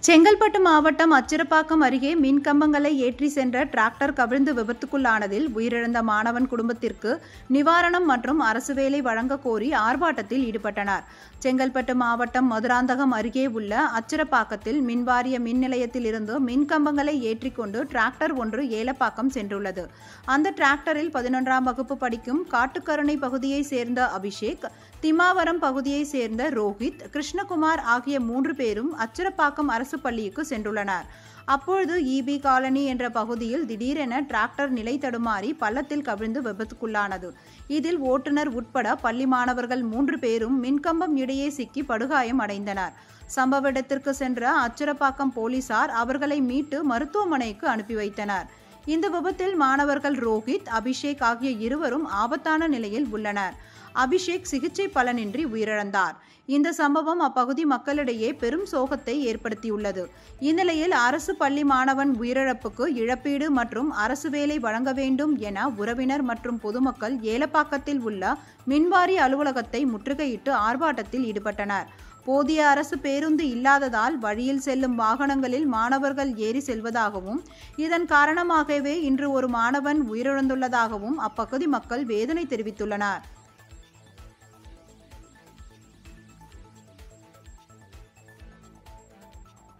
செங்கல்பட்டு மாவட்டம் அச்சிரப்பாக்கம் அருகே மின் கம்பங்களை ஏற்றி சென்ற டிராக்டர் கவிழ்ந்து விபத்துக்குள்ளானதில் உயிரிழந்த மாணவன் குடும்பத்திற்கு நிவாரணம் மற்றும் அரசு வேலை வழங்க கோரி ஆர்ப்பாட்டத்தில் ஈடுபட்டனர். செங்கல்பட்டு மாவட்டம் மதுராந்தகம் அருகே உள்ள அச்சிரப்பாக்கத்தில் மின்வாரிய மின் நிலையத்தில் இருந்து மின் கம்பங்களை ஏற்றிக்கொண்டு டிராக்டர் ஒன்று ஏலப்பாக்கம் சென்றுள்ளது. அந்த டிராக்டரில் 11ஆம் வகுப்பு படிக்கும் காட்டுக்கருணை பகுதியை சேர்ந்த அபிஷேக், திமாவரம் பகுதியை சேர்ந்த ரோஹித், கிருஷ்ணகுமார் ஆகிய 3 பேரும் அச்சிரப்பாக்கம் அரசு பள்ளிக்கு சென்றுள்ளனர். அப்பொழுது இபி காலனி என்ற பகுதியில் திடீரென டிராக்டர் நிலை தடுமாறி பள்ளத்தில் கவிழ்ந்து விபத்துக்குள்ளானது. இதில் ஓட்டுநர் உட்பட பள்ளி மாணவர்கள் 3 பேரும் மின்கம்பம் இடையே சிக்கி படுகாயம் அடைந்தனர். சம்பவ இடத்திற்கு சென்ற அச்சிரப்பாக்கம் போலீசார் அவர்களை மீட்டு மருத்துவமனைக்கு அனுப்பி வைத்தனர். இந்த விபத்தில் மாணவர்கள் ரோஹித், அபிஷேக் ஆகிய இருவரும் ஆபத்தான நிலையில் உள்ளனர். அபிஷேக் சிகிச்சை பலனின்றி உயிரிழந்தார். இந்த சம்பவம் அப்பகுதி மக்களிடையே பெரும் சோகத்தை ஏற்படுத்தியுள்ளது. இந்நிலையில் அரசு பள்ளி மாணவன் உயிரிழப்புக்கு இழப்பீடு மற்றும் அரசு வேலை வழங்க வேண்டும் என உறவினர் மற்றும் பொதுமக்கள் ஏலப்பாக்கத்தில் உள்ள மின்வாரிய அலுவலகத்தை முற்றுகையிட்டு ஆர்ப்பாட்டத்தில் ஈடுபட்டனர். போதிய அரசு பேருந்து இல்லாததால் வழியில் செல்லும் வாகனங்களில் மாணவர்கள் ஏறி செல்வதாகவும், இதன் காரணமாகவே இன்று ஒரு மாணவன் உயிரிழந்துள்ளதாகவும் அப்பகுதி மக்கள் வேதனை தெரிவித்துள்ளனர்.